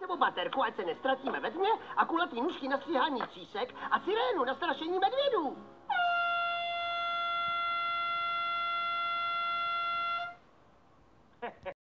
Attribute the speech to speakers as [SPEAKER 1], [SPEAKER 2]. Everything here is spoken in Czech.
[SPEAKER 1] nebo baterku, ať se nestratíme ve tmě, a kulatý nůžky na stříhání třísek a sirénu na strašení medvědů.